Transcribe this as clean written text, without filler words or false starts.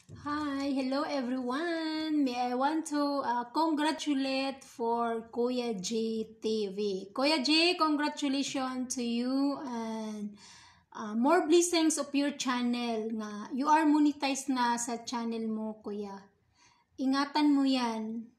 Hi, hello everyone. May I want to congratulate for Kuya J TV. Kuya J, congratulations to you and more blessings of your channel nga you are monetized na sa channel mo, Kuya. Ingatan mo 'yan.